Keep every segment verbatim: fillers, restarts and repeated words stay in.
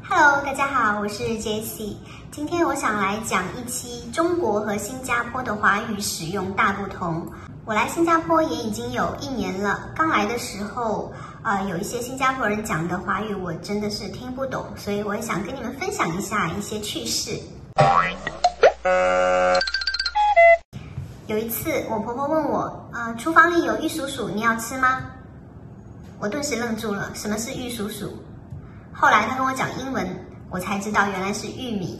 Hello， 大家好，我是 Jessie。今天我想来讲一期中国和新加坡的华语使用大不同。我来新加坡也已经有一年了，刚来的时候，呃，有一些新加坡人讲的华语我真的是听不懂，所以我也想跟你们分享一下一些趣事。有一次，我婆婆问我，呃，厨房里有玉蜀黍，你要吃吗？我顿时愣住了，什么是玉蜀黍？后来她跟我讲英文，我才知道原来是玉米。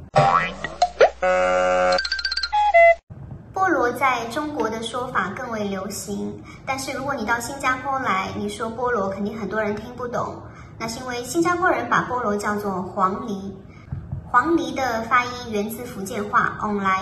菠萝在中国的说法更为流行，但是如果你到新加坡来，你说菠萝，肯定很多人听不懂。那是因为新加坡人把菠萝叫做黄梨，黄梨的发音源自福建话 on 来。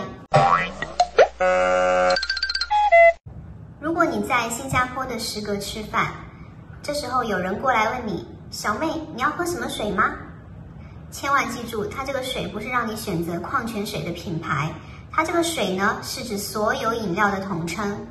如果你在新加坡的食阁吃饭，这时候有人过来问你，小妹，你要喝什么水吗？千万记住，它这个水不是让你选择矿泉水的品牌，它这个水呢是指所有饮料的统称。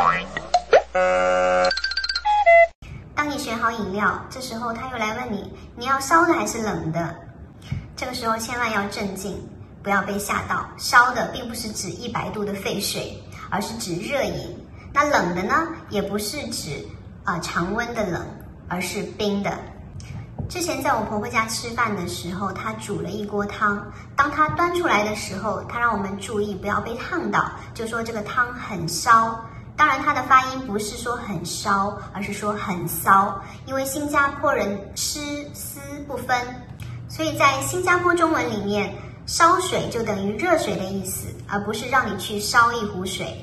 当你选好饮料，这时候他又来问你，你要烧的还是冷的？这个时候千万要镇静，不要被吓到。烧的并不是指一百度的沸水，而是指热饮。那冷的呢，也不是指呃常温的冷，而是冰的。之前在我婆婆家吃饭的时候，她煮了一锅汤，当她端出来的时候，她让我们注意不要被烫到，就说这个汤很烧。当然她的发音不是说很烧，而是说很骚，因为新加坡人吃丝不分，所以在新加坡中文里面，烧水就等于热水的意思，而不是让你去烧一壶水。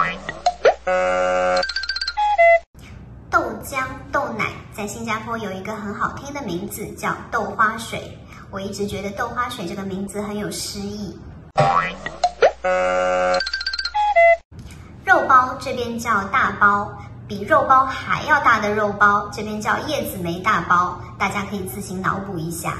豆浆、豆奶在新加坡有一个很好听的名字，叫豆花水。我一直觉得豆花水这个名字很有诗意。肉包这边叫大包，比肉包还要大的肉包，这边叫叶子梅大包，大家可以自行脑补一下。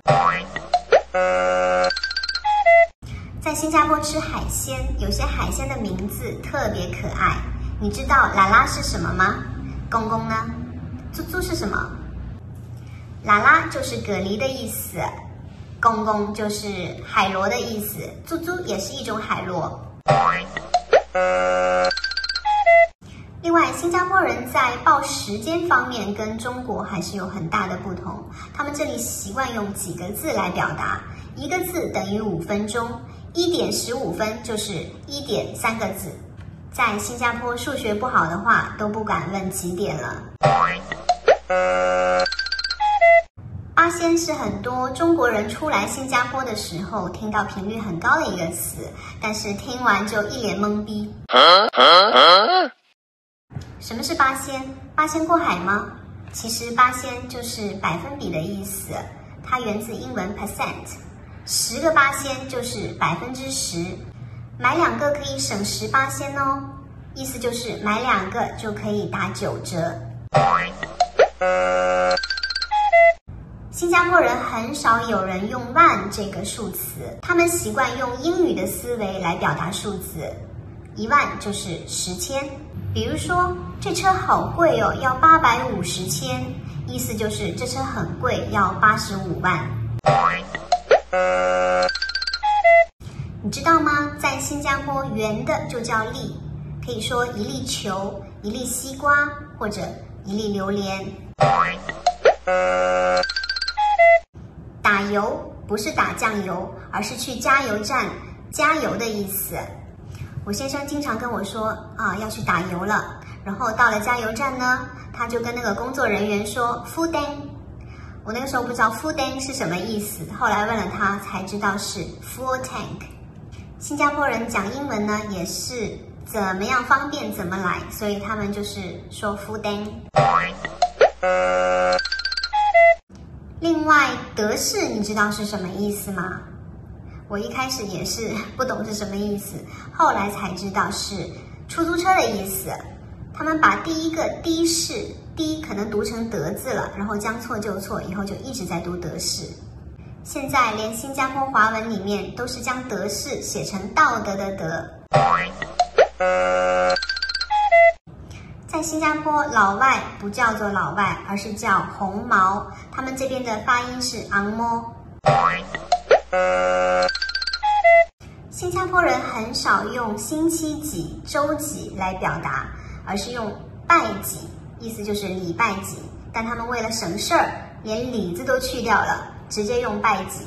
在新加坡吃海鲜，有些海鲜的名字特别可爱。你知道啦啦是什么吗？公公呢？猪猪是什么？啦啦就是蛤蜊的意思，公公就是海螺的意思，猪猪也是一种海螺。另外，新加坡人在报时间方面跟中国还是有很大的不同，他们这里习惯用几个字来表达，一个字等于五分钟，一点十五分就是一点三个字。在新加坡数学不好的话，都不敢问几点了。八仙是很多中国人初来新加坡的时候听到频率很高的一个词，但是听完就一脸懵逼。什么是八仙？八仙过海吗？其实八仙就是百分比的意思，它源自英文 percent， 十个八仙就是百分之十。买两个可以省十八仙哦，意思就是买两个就可以打九折。新加坡人很少有人用万这个数词，他们习惯用英语的思维来表达数字，一万就是十千。比如说，这车好贵哦，要八百五十千，意思就是这车很贵，要八十五万。你知道吗？在新加坡，圆的就叫粒，可以说一粒球、一粒西瓜或者一粒榴莲。打油不是打酱油，而是去加油站加油的意思。我先生经常跟我说啊，要去打油了，然后到了加油站呢，他就跟那个工作人员说 full tank。我那个时候不知道 full tank 是什么意思，后来问了他才知道是 full tank。新加坡人讲英文呢，也是怎么样方便怎么来，所以他们就是说 full tank。另外，德式你知道是什么意思吗？我一开始也是不懂是什么意思，后来才知道是出租车的意思。他们把第一个的士，的可能读成德字了，然后将错就错，以后就一直在读德式。现在连新加坡华文里面都是将德式写成道德的德。在在新加坡，老外不叫做老外，而是叫红毛，他们这边的发音是昂摸。新加坡人很少用星期几、周几来表达，而是用拜几，意思就是礼拜几。但他们为了省事儿，连礼字都去掉了，直接用拜几。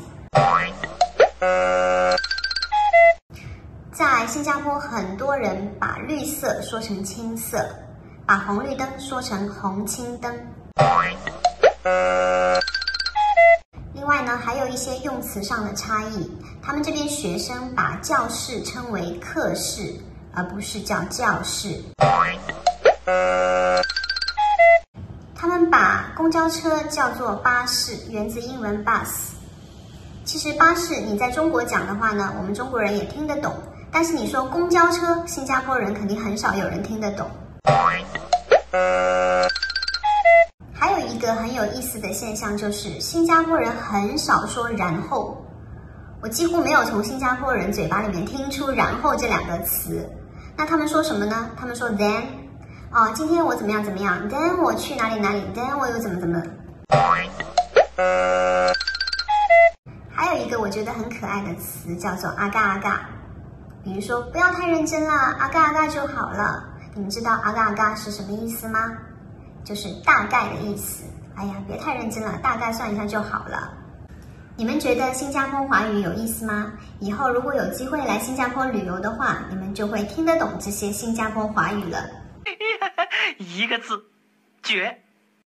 在新加坡，很多人把绿色说成青色，把红绿灯说成红青灯。另外呢，还有一些用词上的差异。他们这边学生把教室称为课室，而不是叫教室。他们把公交车叫做巴士，源自英文 bus。其实巴士你在中国讲的话呢，我们中国人也听得懂，但是你说公交车，新加坡人肯定很少有人听得懂。还有一个很有意思的现象就是，新加坡人很少说然后。我几乎没有从新加坡人嘴巴里面听出然后这两个词。那他们说什么呢？他们说 then， 哦，今天我怎么样怎么样 ，then 我去哪里哪里 ，then 我又怎么怎么。还有一个我觉得很可爱的词叫做阿嘎阿嘎，比如说不要太认真啦，阿嘎阿嘎就好了。你们知道阿嘎阿嘎是什么意思吗？就是大概的意思。哎呀，别太认真了，大概算一下就好了。你们觉得新加坡华语有意思吗？以后如果有机会来新加坡旅游的话，你们就会听得懂这些新加坡华语了。 一个字，绝。